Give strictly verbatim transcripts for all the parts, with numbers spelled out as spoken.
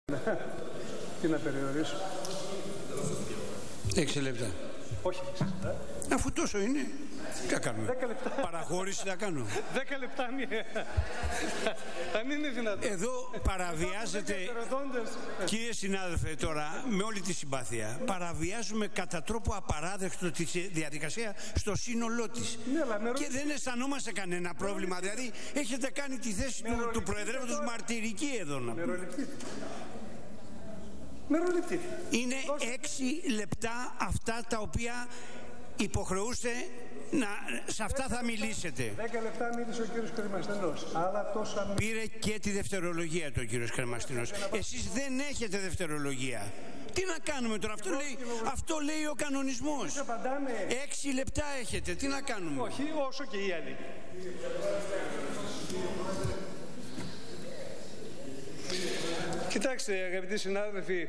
Τι να περιορίσω. Έξι λεπτά. Όχι, ε? Αφού τόσο είναι, τι θα κάνουμε. Δέκα λεπτά. Παραχώρηση θα κάνω. Δέκα λεπτά αν είναι, αν είναι δυνατόν. Εδώ παραβιάζεται, κύριε συνάδελφε, τώρα με όλη τη συμπάθεια, παραβιάζουμε κατά τρόπο απαράδεκτο τη διαδικασία στο σύνολό της. Ναι, και δεν αισθανόμαστε κανένα πρόβλημα. Δηλαδή έχετε κάνει τη θέση του, του Προεδρεύοντος μαρτυρική εδώ να πούμε. Είναι έξι λεπτά αυτά τα οποία υποχρεούστε να, σε αυτά θα μιλήσετε. Δέκα λεπτά μίλησε ο κύριος Κρεμαστινός. Αλλά τόσα... Πήρε και τη δευτερολογία του ο κύριος Κρεμαστινός. Εσείς δεν έχετε δευτερολογία. Τι να κάνουμε τώρα, αυτό λέει, αυτό λέει ο κανονισμός. Έξι λεπτά έχετε, τι να κάνουμε. Όχι, όσο και οι άλλοι. Κοιτάξτε αγαπητοί συνάδελφοι,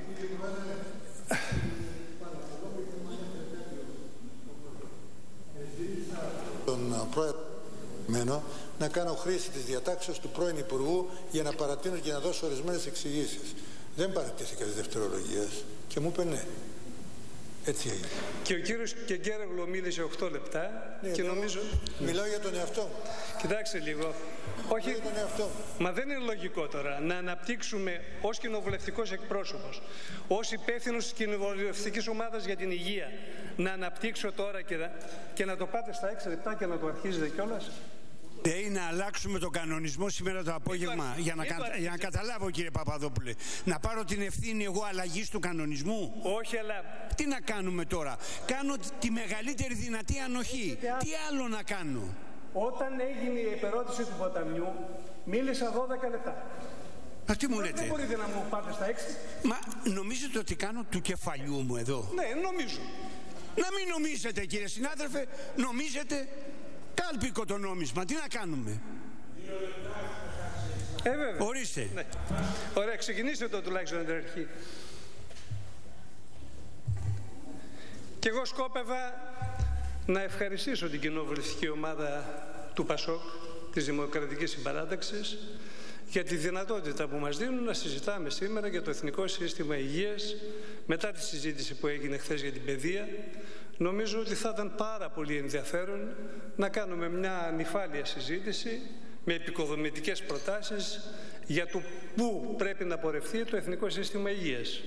τον πρόεδρο να κάνω χρήση της διατάξεως του πρώην Υπουργού για να παρατείνω και να δώσω ορισμένες εξηγήσεις. Δεν παρατήθηκα της δευτερολογίας και μου είπε ναι. Έτσι έγινε. Και ο κύριος Κεγκέραγλου μίλησε οκτώ λεπτά ναι, και νομίζω... Μιλάω για τον εαυτό μου. Κοιτάξτε λίγο. Όχι, για τον εαυτό μου. Μα δεν είναι λογικό τώρα να αναπτύξουμε ως κοινοβουλευτικός εκπρόσωπος, ως υπεύθυνος της κοινοβουλευτικής ομάδας για την υγεία, να αναπτύξω τώρα και να, και να το πάτε στα έξι λεπτά και να το αρχίζετε κιόλας. Λέει να αλλάξουμε τον κανονισμό σήμερα το απόγευμα για να, κα... για να καταλάβω, κύριε Παπαδόπουλε, να πάρω την ευθύνη εγώ αλλαγής του κανονισμού. Όχι, αλλά... Τι να κάνουμε τώρα. Κάνω τη μεγαλύτερη δυνατή ανοχή. Τι άλλο να κάνω. Όταν έγινε η επερώτηση του ποταμιού μίλησα δώδεκα λεπτά. Α, τι μου λέτε. Δεν μπορείτε να μου πάτε στα έξι. Μα νομίζετε ότι κάνω του κεφαλιού μου εδώ. Ναι, νομίζω. Να μην νομίζετε, κύριε συνάδελφε. Νομίζετε. Κάλπικο το νόμισμα, τι να κάνουμε. Ε, βέβαια. Ορίστε. Ναι. Ωραία, ξεκινήστε το τουλάχιστον την αρχή. Και εγώ σκόπευα να ευχαριστήσω την κοινοβουλευτική ομάδα του ΠΑΣΟΚ, της Δημοκρατικής Συμπαράταξης, για τη δυνατότητα που μας δίνουν να συζητάμε σήμερα για το Εθνικό Σύστημα Υγείας μετά τη συζήτηση που έγινε χθες για την παιδεία. Νομίζω ότι θα ήταν πάρα πολύ ενδιαφέρον να κάνουμε μια νυφάλια συζήτηση με επικοδομητικές προτάσεις για το πού πρέπει να πορευτεί το Εθνικό Σύστημα Υγείας.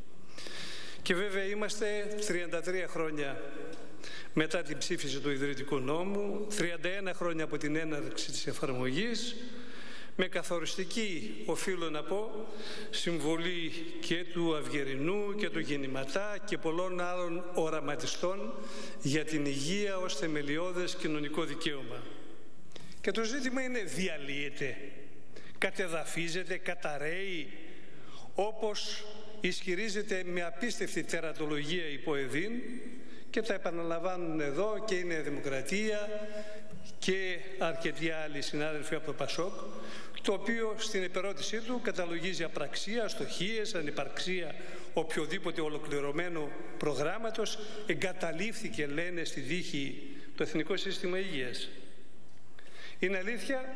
Και βέβαια είμαστε τριάντα τρία χρόνια μετά την ψήφιση του Ιδρυτικού Νόμου, τριάντα ένα χρόνια από την έναρξη της εφαρμογής, με καθοριστική, οφείλω να πω, συμβολή και του Αυγερινού και του Γεννηματά και πολλών άλλων οραματιστών για την υγεία ως θεμελιώδες κοινωνικό δικαίωμα. Και το ζήτημα είναι διαλύεται, κατεδαφίζεται, καταραίει, όπως ισχυρίζεται με απίστευτη τερατολογία η ΠΟΕΔΗΝ και τα επαναλαμβάνουν εδώ και η Νέα Δημοκρατία και αρκετοί άλλοι συνάδελφοι από το ΠΑΣΟΚ, το οποίο στην επερώτησή του καταλογίζει απραξία, αστοχίες, ανυπαρξία οποιοδήποτε ολοκληρωμένο προγράμματος, εγκαταλείφθηκε, λένε, στη δίχη το Εθνικό Σύστημα Υγείας. Είναι αλήθεια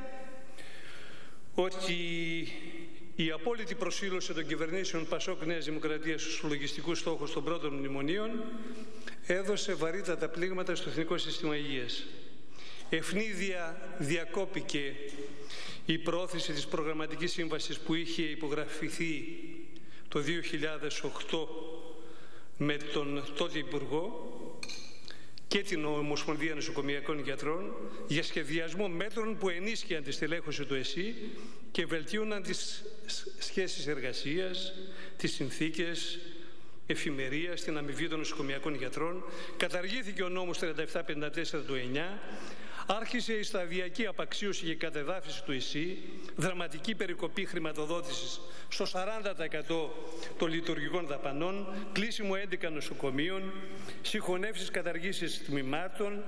ότι η απόλυτη προσήλωση των κυβερνήσεων ΠΑΣΟΚ Νέας Δημοκρατίας στους λογιστικούς στόχους των πρώτων μνημονίων έδωσε βαρύτατα πλήγματα στο Εθνικό Σύστημα Υγείας. Ευνίδια διακόπηκε η προώθηση της προγραμματικής σύμβασης που είχε υπογραφηθεί το δύο χιλιάδες οκτώ με τον τότε Υπουργό και την Ομοσπονδία Νοσοκομειακών Γιατρών για σχεδιασμό μέτρων που ενίσχυαν τη στελέχωση του ΕΣΥ και βελτίωναν τις σχέσεις εργασίας, τις συνθήκες εφημερίας, την αμοιβή των νοσοκομειακών γιατρών. Καταργήθηκε ο νόμος τριάντα επτά πενήντα τέσσερα του εννιά. Άρχισε η σταδιακή απαξίωση και κατεδάφιση του ΕΣΥ, δραματική περικοπή χρηματοδότησης στο σαράντα τοις εκατό των λειτουργικών δαπανών, κλείσιμο έντεκα νοσοκομείων, συγχωνεύσεις, καταργήσεις τμήματων,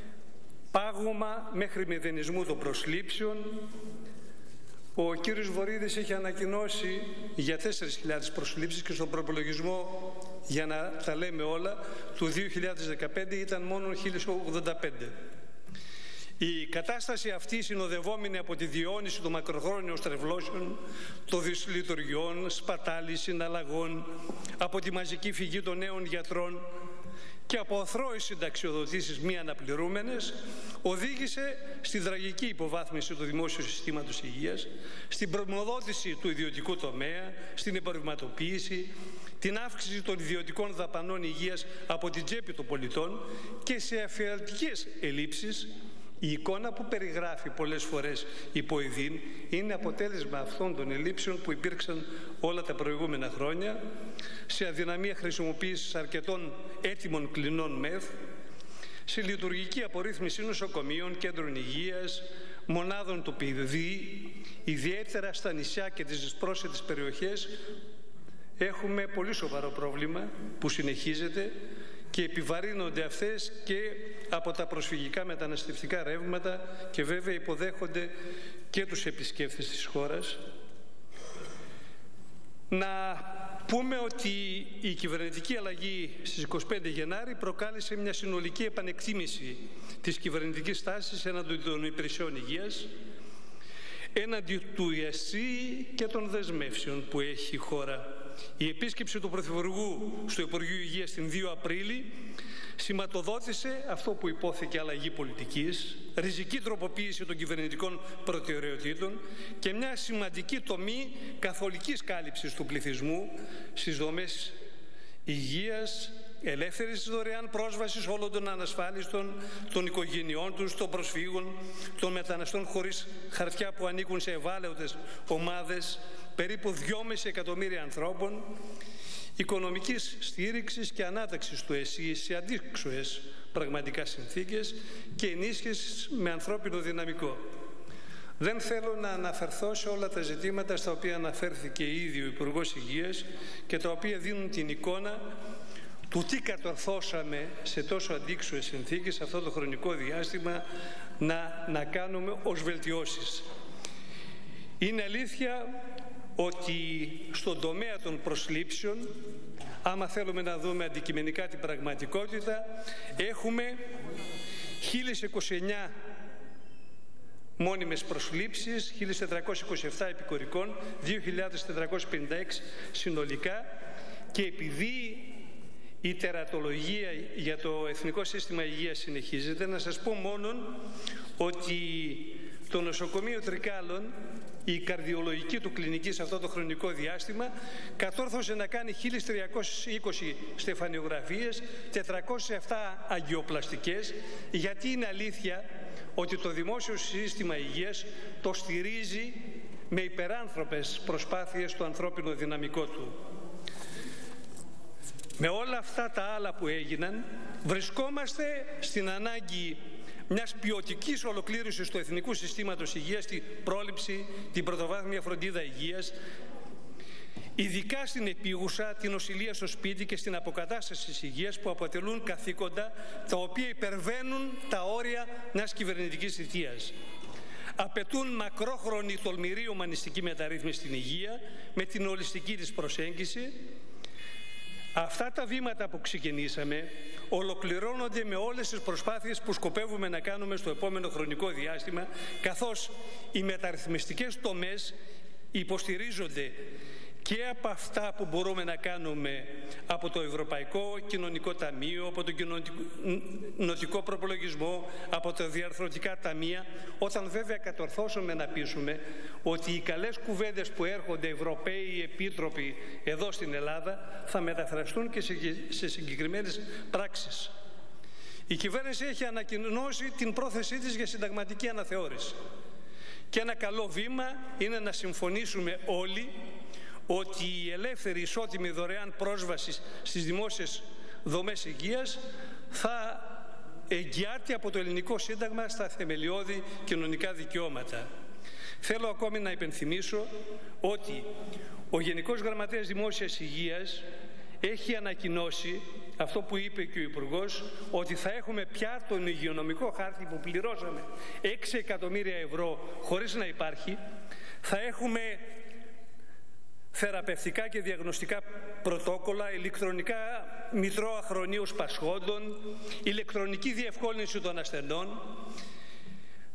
πάγωμα μέχρι μηδενισμού των προσλήψεων. Ο κύριος Βορίδης είχε ανακοινώσει για τέσσερις χιλιάδες προσλήψεις και στον προπολογισμό, για να τα λέμε όλα, του δύο χιλιάδες δεκαπέντε ήταν μόνο χίλιες ογδόντα πέντε. Η κατάσταση αυτή, συνοδευόμενη από τη διαιώνιση των μακροχρόνιων στρεβλώσεων, των δυσλειτουργιών, σπατάλης, συναλλαγών, από τη μαζική φυγή των νέων γιατρών και από αθρώες συνταξιοδοτήσεις μη αναπληρούμενες, οδήγησε στη τραγική υποβάθμιση του δημόσιου συστήματος υγείας, στην προμοδότηση του ιδιωτικού τομέα, στην εμπορευματοποίηση, την αύξηση των ιδιωτικών δαπανών υγείας από την τσέπη των πολιτών και σε αφιερωτικές ελλείψεις. Η εικόνα που περιγράφει πολλές φορές η ΠΟΕΔΗΝ είναι αποτέλεσμα αυτών των ελλείψεων που υπήρξαν όλα τα προηγούμενα χρόνια, σε αδυναμία χρησιμοποίησης αρκετών έτοιμων κλινών ΜΕΘ, σε λειτουργική απορρίθμιση νοσοκομείων, κέντρων υγείας, μονάδων του ΠΙΔΗ, ιδιαίτερα στα νησιά και τις πρόσθετες περιοχές. Έχουμε πολύ σοβαρό πρόβλημα που συνεχίζεται και επιβαρύνονται αυτές και από τα προσφυγικά μεταναστευτικά ρεύματα και βέβαια υποδέχονται και τους επισκέπτες της χώρας. Να πούμε ότι η κυβερνητική αλλαγή στις είκοσι πέντε Γενάρη προκάλεσε μια συνολική επανεκτίμηση της κυβερνητικής τάσης έναντι των υπηρεσιών υγείας, έναντι του ΙΕΣΥ και των δεσμεύσεων που έχει η χώρα. Η επίσκεψη του Πρωθυπουργού στο Υπουργείο Υγείας την δύο Απρίλη σηματοδότησε αυτό που υπόθηκε αλλαγή πολιτικής, ριζική τροποποίηση των κυβερνητικών προτεραιοτήτων και μια σημαντική τομή καθολικής κάλυψης του πληθυσμού στις δομές υγείας, ελεύθερης δωρεάν πρόσβασης όλων των ανασφάλιστων, των οικογενειών τους, των προσφύγων, των μεταναστών χωρίς χαρτιά που ανήκουν σε ευάλωτες ομάδες, περίπου δυόμισι εκατομμύρια ανθρώπων, οικονομικής στήριξης και ανάταξης του ΕΣΥ σε αντίξωες πραγματικά συνθήκες και ενίσχυσης με ανθρώπινο δυναμικό. Δεν θέλω να αναφερθώ σε όλα τα ζητήματα στα οποία αναφέρθηκε ήδη ο Υπουργός Υγείας και τα οποία δίνουν την εικόνα του τι κατορθώσαμε σε τόσο αντίξωες συνθήκες σε αυτό το χρονικό διάστημα να, να κάνουμε ως βελτιώσεις. Είναι αλήθεια ότι στον τομέα των προσλήψεων, άμα θέλουμε να δούμε αντικειμενικά την πραγματικότητα, έχουμε χίλιες είκοσι εννιά μόνιμες προσλήψεις, χίλιες τετρακόσιες είκοσι επτά επικουρικών, δύο χιλιάδες τετρακόσιες πενήντα έξι συνολικά, και επειδή η τερατολογία για το Εθνικό Σύστημα Υγείας συνεχίζεται, να σας πω μόνον ότι το νοσοκομείο Τρικάλων, η καρδιολογική του κλινική σε αυτό το χρονικό διάστημα, κατόρθωσε να κάνει χίλιες τριακόσιες είκοσι στεφανιογραφίες, τετρακόσιες επτά αγγιοπλαστικές, γιατί είναι αλήθεια ότι το δημόσιο σύστημα υγείας το στηρίζει με υπεράνθρωπες προσπάθειες το ανθρώπινο δυναμικό του. Με όλα αυτά τα άλλα που έγιναν, βρισκόμαστε στην ανάγκη μιας ποιοτικής ολοκλήρωσης του Εθνικού Συστήματος Υγείας, την πρόληψη, την πρωτοβάθμια φροντίδα υγείας, ειδικά στην επίγουσα, την νοσηλεία στο σπίτι και στην αποκατάσταση της υγείας, που αποτελούν καθήκοντα τα οποία υπερβαίνουν τα όρια μιας κυβερνητικής θητείας. Απαιτούν μακρόχρονη, τολμηρή, ουμανιστική μεταρρύθμιση στην υγεία με την ολιστική της προσέγγιση. Αυτά τα βήματα που ξεκινήσαμε ολοκληρώνονται με όλες τις προσπάθειες που σκοπεύουμε να κάνουμε στο επόμενο χρονικό διάστημα, καθώς οι μεταρρυθμιστικές τομές υποστηρίζονται και από αυτά που μπορούμε να κάνουμε από το Ευρωπαϊκό Κοινωνικό Ταμείο, από τον Κοινοτικό Προπολογισμό, από τα διαρθρωτικά ταμεία, όταν βέβαια κατορθώσουμε να πείσουμε ότι οι καλές κουβέντες που έρχονται Ευρωπαίοι Επίτροποι εδώ στην Ελλάδα θα μεταφραστούν και σε συγκεκριμένες πράξεις. Η κυβέρνηση έχει ανακοινώσει την πρόθεσή της για συνταγματική αναθεώρηση. Και ένα καλό βήμα είναι να συμφωνήσουμε όλοι ότι η ελεύθερη, ισότιμη, δωρεάν πρόσβαση στις δημόσιες δομές υγείας θα εγγυάται από το Ελληνικό Σύνταγμα στα θεμελιώδη κοινωνικά δικαιώματα. Θέλω ακόμη να υπενθυμίσω ότι ο Γενικός Γραμματέας Δημόσιας Υγείας έχει ανακοινώσει αυτό που είπε και ο Υπουργός, ότι θα έχουμε πια τον υγειονομικό χάρτη που πληρώσαμε έξι εκατομμύρια ευρώ χωρίς να υπάρχει. Θα έχουμε θεραπευτικά και διαγνωστικά πρωτόκολλα, ηλεκτρονικά μητρώα χρονίους πασχόντων, ηλεκτρονική διευκόλυνση των ασθενών.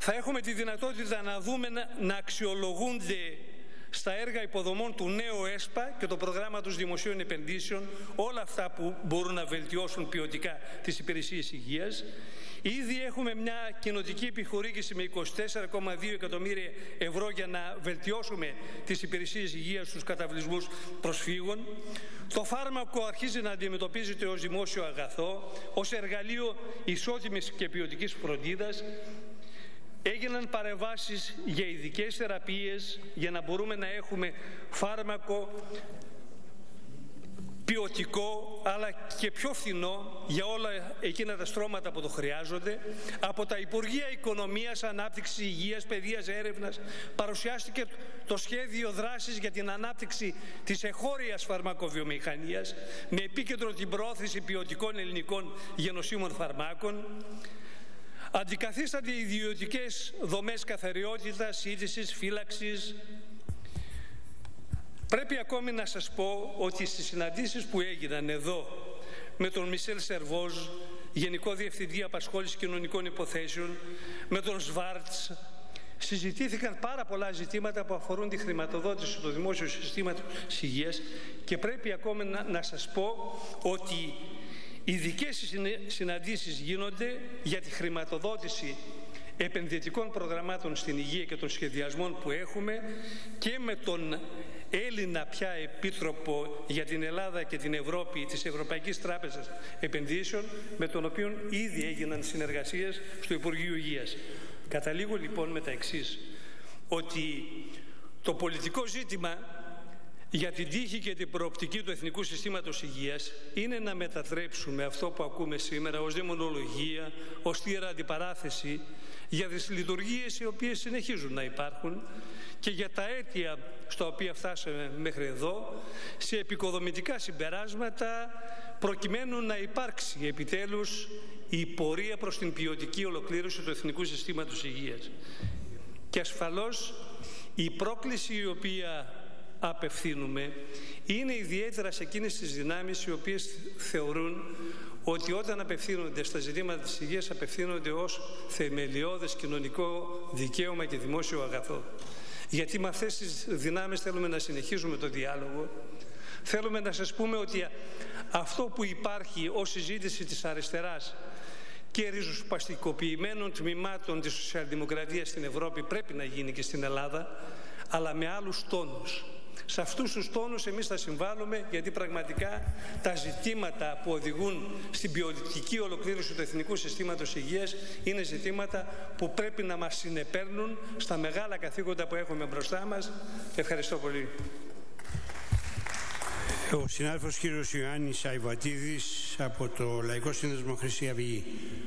Θα έχουμε τη δυνατότητα να δούμε να, να αξιολογούνται στα έργα υποδομών του νέου ΕΣΠΑ και το προγράμματος δημοσίων επενδύσεων όλα αυτά που μπορούν να βελτιώσουν ποιοτικά τις υπηρεσίες υγείας. Ήδη έχουμε μια κοινοτική επιχορήγηση με είκοσι τέσσερα κόμμα δύο εκατομμύρια ευρώ για να βελτιώσουμε τις υπηρεσίες υγείας στους καταβλισμούς προσφύγων. Το φάρμακο αρχίζει να αντιμετωπίζεται ως δημόσιο αγαθό, ως εργαλείο ισότιμης και ποιοτικής φροντίδας. Έγιναν παρεμβάσεις για ειδικές θεραπείες για να μπορούμε να έχουμε φάρμακο ποιοτικό αλλά και πιο φθηνό για όλα εκείνα τα στρώματα που το χρειάζονται. Από τα Υπουργεία Οικονομίας, Ανάπτυξης, Υγείας, Παιδείας, Έρευνας παρουσιάστηκε το σχέδιο δράσης για την ανάπτυξη της εχώριας φαρμακοβιομηχανίας με επίκεντρο την προώθηση ποιοτικών ελληνικών γενοσύμων φαρμάκων. Αντικαθίστανται ιδιωτικές δομές καθαριότητας, είδησης, φύλαξης. Πρέπει ακόμη να σας πω ότι στις συναντήσεις που έγιναν εδώ με τον Μισελ Σερβόζ, Γενικό Διευθυντή Απασχόλησης Κοινωνικών Υποθέσεων, με τον Σβάρτς, συζητήθηκαν πάρα πολλά ζητήματα που αφορούν τη χρηματοδότηση του δημόσιου συστήματος υγείας και πρέπει ακόμη να, να σας πω ότι ειδικές συναντήσεις γίνονται για τη χρηματοδότηση επενδυτικών προγραμμάτων στην υγεία και των σχεδιασμών που έχουμε και με τον Έλληνα πια Επίτροπο για την Ελλάδα και την Ευρώπη της Ευρωπαϊκής Τράπεζας Επενδύσεων, με τον οποίο ήδη έγιναν συνεργασίες στο Υπουργείο Υγείας. Καταλήγω λοιπόν με τα εξής, ότι το πολιτικό ζήτημα για την τύχη και την προοπτική του Εθνικού Συστήματος Υγείας είναι να μετατρέψουμε αυτό που ακούμε σήμερα ως δαιμονολογία, ως θύρα αντιπαράθεση για τις λειτουργίες οι οποίες συνεχίζουν να υπάρχουν και για τα αίτια στα οποία φτάσαμε μέχρι εδώ, σε επικοδομητικά συμπεράσματα προκειμένου να υπάρξει επιτέλους η πορεία προς την ποιοτική ολοκλήρωση του Εθνικού Συστήματος Υγείας. Και ασφαλώς η πρόκληση η οποία απευθύνουμε είναι ιδιαίτερα σε εκείνες τις δυνάμεις οι οποίες θεωρούν ότι όταν απευθύνονται στα ζητήματα της υγείας απευθύνονται ως θεμελιώδες κοινωνικό δικαίωμα και δημόσιο αγαθό. Γιατί με αυτές τις δυνάμεις θέλουμε να συνεχίζουμε το διάλογο. Θέλουμε να σας πούμε ότι αυτό που υπάρχει ως συζήτηση της αριστεράς και ριζοσπαστικοποιημένων τμήματων της σοσιαλδημοκρατίας στην Ευρώπη πρέπει να γίνει και στην Ελλάδα, αλλά με άλλους τόνους. Σε αυτούς τους τόνους εμείς θα συμβάλλουμε, γιατί πραγματικά τα ζητήματα που οδηγούν στην ποιοτική ολοκλήρωση του Εθνικού Συστήματος Υγείας είναι ζητήματα που πρέπει να μας συνεπέρνουν στα μεγάλα καθήκοντα που έχουμε μπροστά μας. Ευχαριστώ πολύ. Ο συνάδελφος κύριος Ιωάννης Αϊβατίδης από το Λαϊκό Σύνδεσμο Χρυσή Αυγή.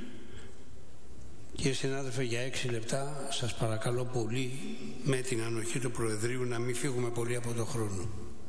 Κύριε συνάδελφε, για έξι λεπτά σας παρακαλώ πολύ, με την ανοχή του Προεδρείου, να μην φύγουμε πολύ από το χρόνο.